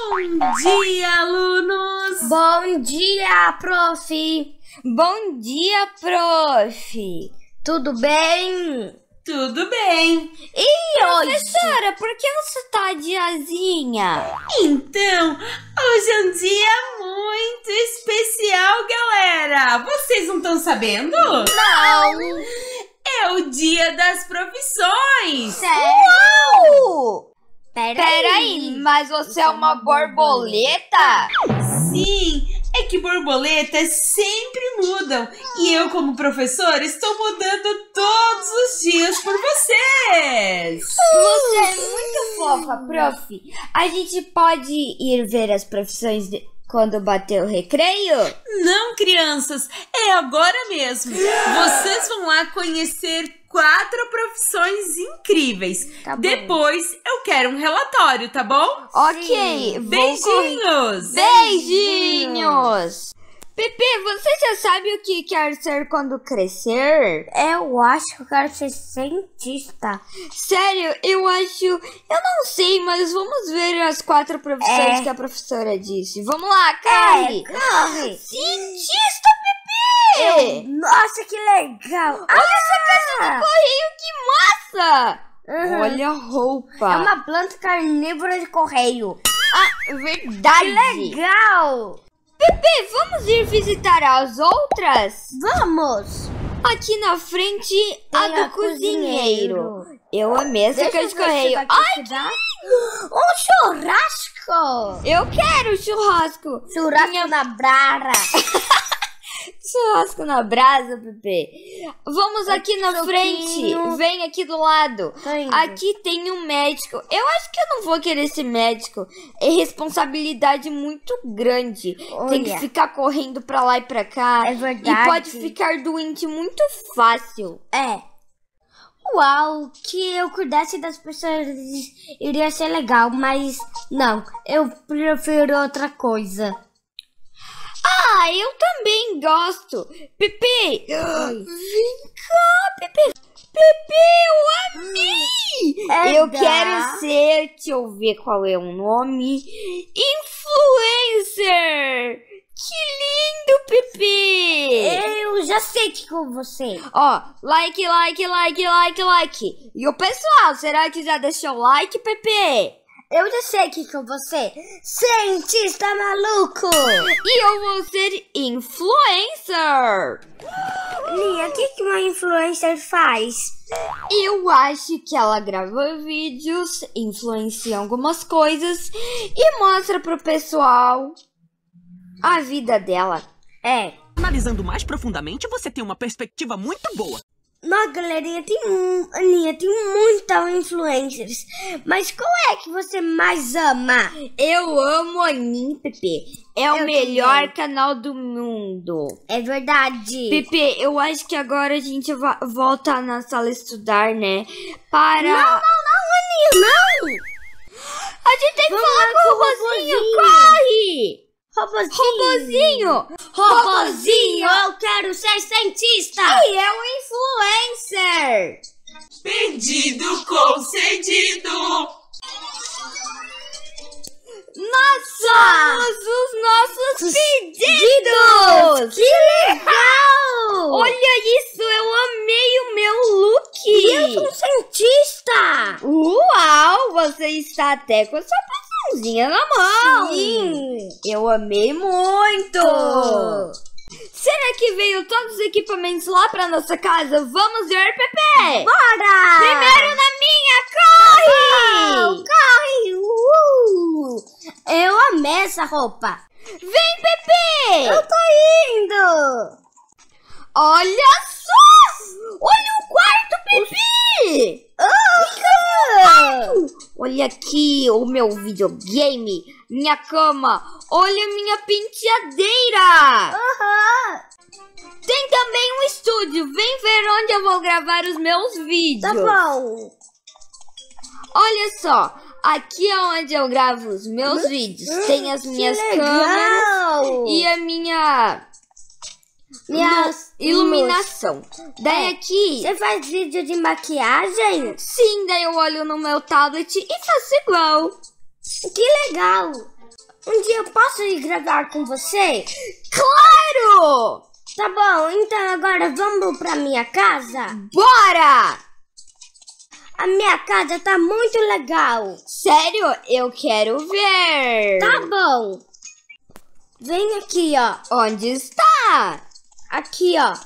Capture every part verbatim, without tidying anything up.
Bom dia, alunos! Bom dia, prof! Bom dia, prof! Tudo bem? Tudo bem! E professora, hoje? Por que você tá diazinha? Então, hoje é um dia muito especial, galera! Vocês não estão sabendo? Não! É o dia das profissões! Sério? Peraí, Peraí, mas você é uma borboleta? Sim, é que borboletas sempre mudam. E eu, como professora, estou mudando todos os dias por vocês. Você é muito fofa, prof. A gente pode ir ver as profissões de... quando bater o recreio? Não, crianças, é agora mesmo. Vocês vão lá conhecer quatro profissões incríveis. Tá bom. Depois eu quero um relatório, tá bom? Ok. Beijinhos! Beijinhos! Pepe, você já sabe o que quer ser quando crescer? Eu acho que eu quero ser cientista. Sério, eu acho... Eu não sei, mas vamos ver as quatro profissões É. que a professora disse. Vamos lá, corre! É, corre! Cientista, Pepe! Eu- Nossa, que legal! Olha essa caixa do correio, que massa! Uhum. Olha a roupa. É uma planta carnívora de correio. Ah, verdade! Que legal! Pepe, vamos ir visitar as outras? Vamos! Aqui na frente, a Tem do a cozinheiro. cozinheiro. Eu amei essa Deixa caixa eu de ver se correio. daqui Ai, que dá. Um churrasco! eu quero churrasco. Churrasco Minha- na brara. Churrasco na brasa, Pepe. Vamos aqui na Soquinho. frente. Vem aqui do lado. Tô indo. Aqui tem um médico. Eu acho que eu não vou querer ser médico. É responsabilidade muito grande. Tem que Olha. ficar correndo pra lá e pra cá. É verdade. E pode ficar doente muito fácil. É. Uau, que eu cuidasse das pessoas iria ser legal, mas não, eu prefiro outra coisa. Ah, eu também gosto. Pepe, Oi. vem cá, Pepe. Pepe, eu amei. É eu da- quero ser, deixa eu ver qual é o nome. Influencer. Que lindo, Pepe. Eu já sei que com você. Ó, like, like, like, like, like. E o pessoal, será que já deixou o like, Pepe? Eu já sei que com você. Cientista maluco. E eu vou ser influencer. Lia, o que que uma influencer faz? Eu acho que ela grava vídeos, influencia algumas coisas e mostra pro pessoal a vida dela. É. Analisando mais profundamente, você tem uma perspectiva muito boa. Nossa, galerinha, tem, mu- Aninha, tem muitas influencers. Mas qual é que você mais ama? Eu amo a Anin, Pepe. É o Eu melhor também. canal do mundo. É verdade. Pepe, eu acho que agora a gente va- volta na sala estudar, né? Para... Não, não, não, Aninha, não. A gente tem que Vamos falar lá com o com o Robozinho, Robozinho. corre! Robozinho. Robozinho! Robozinho, eu quero ser cientista. E é um influencer! Pedido concedido! Nós somos os nossos pedidos! Que legal. Olha isso, eu amei o meu look! E eu sou um cientista. Uau, você está até com a sua poçãozinha na mão! Sim. Eu amei muito! Será que veio todos os equipamentos lá pra nossa casa? Vamos ver, Pepe! Bora. Primeiro na minha, corre! Corre. Uh. Eu amei essa roupa. Vem, Pepe! Eu tô indo. Olha só! Olha o quarto, Pepe! Uhum. Olha aqui o meu videogame, minha cama, olha minha penteadeira! Uhum. Tem também um estúdio, vem ver onde eu vou gravar os meus vídeos. Tá bom. Olha só, aqui é onde eu gravo os meus vídeos. Tem as minhas que câmeras legal. e a minha Minhas iluminação. Daí É. aqui, Você faz vídeo de maquiagem? sim, daí eu olho no meu tablet e faço igual. Que legal. Um dia eu posso ir gravar com você? Claro! Tá bom, então agora vamos pra minha casa? Bora! A minha casa tá muito legal. Sério? Eu quero ver. Tá bom. Vem aqui, ó. Onde está? Aqui, ó.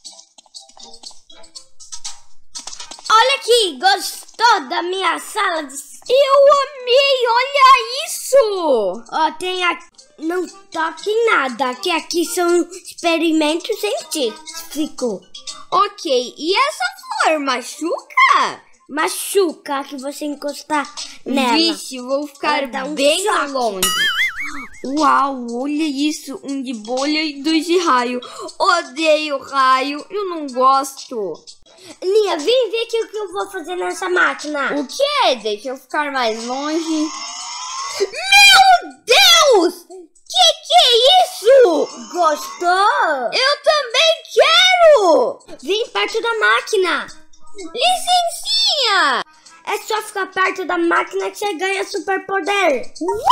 Olha aqui, gostou da minha sala de... Eu amei, olha isso! Ó, tem aqui... Não toque em nada, que aqui são experimentos científicos. Ok, e essa flor machuca? Machuca que você encostar nela. Vixe, vou ficar Dá um bem choque. longe. Uau, olha isso, um de bolha e dois de raio. Odeio raio, eu não gosto. Lia, vem ver aqui o que eu vou fazer nessa máquina. O quê? Deixa eu ficar mais longe. Meu Deus! Que que é isso? Gostou? Eu também quero! Vem perto da máquina. Licencinha! É só ficar perto da máquina que você ganha superpoder.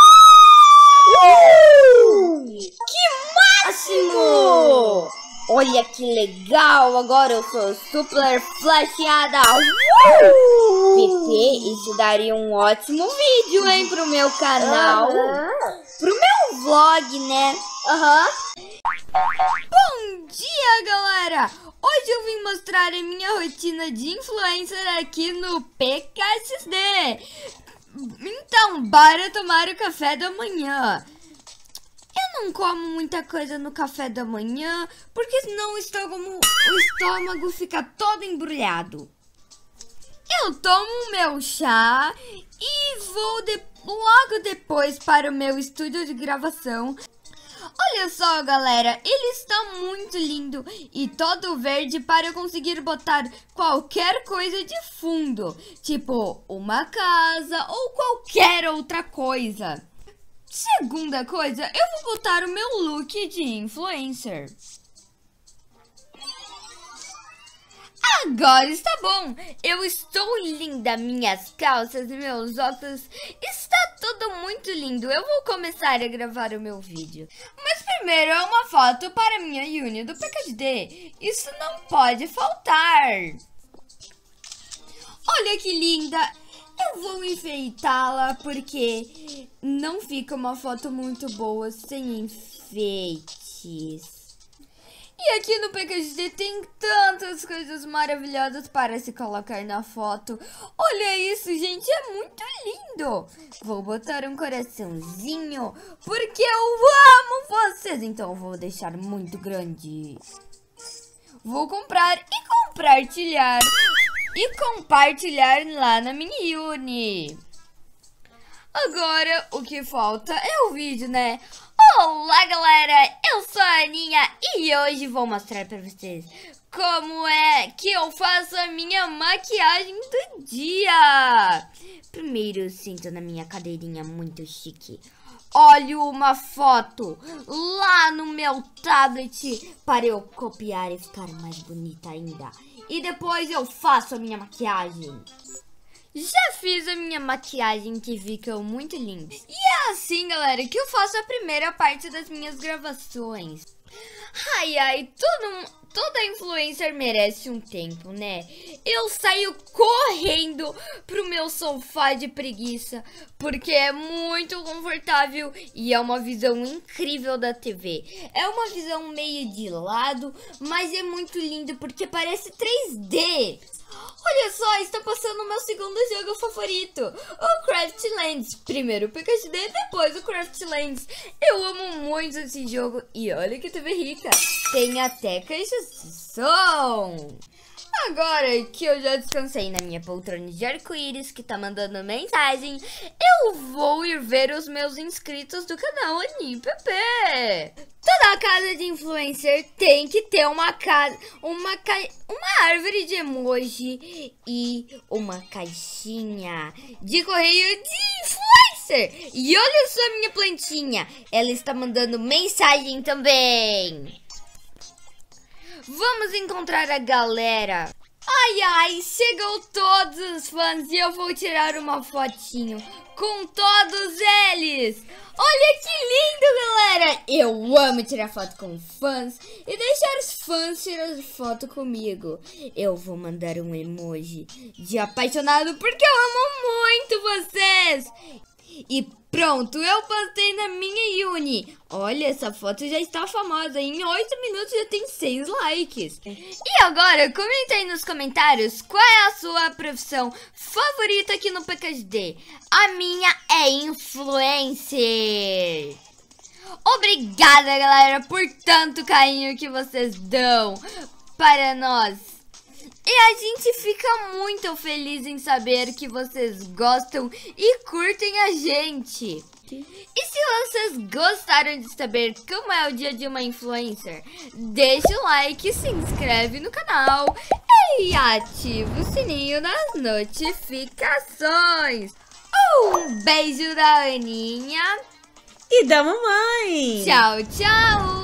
Uh! Que máximo! Olha que legal, agora eu sou super flashada. Uh! Pepe, isso daria um ótimo vídeo, hein, pro meu canal. Uhum. Pro meu vlog, né? Aham. Bom dia, galera! Hoje eu vim mostrar a minha rotina de influencer aqui no P K X D. Então, bora tomar o café da manhã. Eu não como muita coisa no café da manhã, porque senão o estômago, o estômago fica todo embrulhado. Eu tomo meu chá e vou de, logo depois para o meu estúdio de gravação. Olha só, galera, ele está muito lindo e todo verde para eu conseguir botar qualquer coisa de fundo, tipo uma casa ou qualquer outra coisa. Segunda coisa, eu vou botar o meu look de influencer. Agora está bom, eu estou linda, minhas calças e meus óculos, está tudo muito lindo. Eu vou começar a gravar o meu vídeo. Mas primeiro é uma foto para a minha uni do P K X D, isso não pode faltar. Olha que linda, eu vou enfeitá-la porque não fica uma foto muito boa sem enfeites. E aqui no P K X D tem tantas coisas maravilhosas para se colocar na foto. Olha isso, gente, é muito lindo. Vou botar um coraçãozinho, porque eu amo vocês. Então eu vou deixar muito grande. Vou comprar e compartilhar. E compartilhar lá na mini uni. Agora, o que falta é o vídeo, né? Olá, galera! Eu sou a Aninha e hoje vou mostrar pra vocês como é que eu faço a minha maquiagem do dia. Primeiro, eu sento na minha cadeirinha muito chique. Olho uma foto lá no meu tablet para eu copiar e ficar mais bonita ainda. E depois eu faço a minha maquiagem. Já fiz a minha maquiagem que ficou muito linda. E é assim, galera, que eu faço a primeira parte das minhas gravações. Ai, ai, todo, toda influencer merece um tempo, né? Eu saio correndo pro meu sofá de preguiça, porque é muito confortável e é uma visão incrível da T V. É uma visão meio de lado, mas é muito lindo porque parece três D. Olha só, está passando o meu segundo jogo favorito, o Craftlands. Primeiro o P K X D, depois o Craftlands. Eu amo muito esse jogo e olha que T V rica. Tem até caixas de som. Agora que eu já descansei na minha poltrona de arco-íris que tá mandando mensagem, eu vou ir ver os meus inscritos do canal AniPP. Toda casa de influencer tem que ter uma casa, uma, ca... uma árvore de emoji e uma caixinha de correio de influencer. E olha só a minha plantinha, ela está mandando mensagem também. Vamos encontrar a galera. Ai, ai, chegou todos os fãs e eu vou tirar uma fotinho com todos eles. Olha que galera, eu amo tirar foto com fãs e deixar os fãs tirar foto comigo. Eu vou mandar um emoji de apaixonado porque eu amo muito vocês. E pronto, eu postei na minha Uni. Olha, essa foto já está famosa. Em oito minutos já tem seis likes. E agora, comenta aí nos comentários qual é a sua profissão favorita aqui no P K G D. A minha é influencer. Obrigada, galera, por tanto carinho que vocês dão para nós. E a gente fica muito feliz em saber que vocês gostam e curtem a gente. E se vocês gostaram de saber como é o dia de uma influencer, deixa o like, se inscreve no canal e ativa o sininho das notificações. Um beijo da Aninha e da mamãe. Tchau, tchau.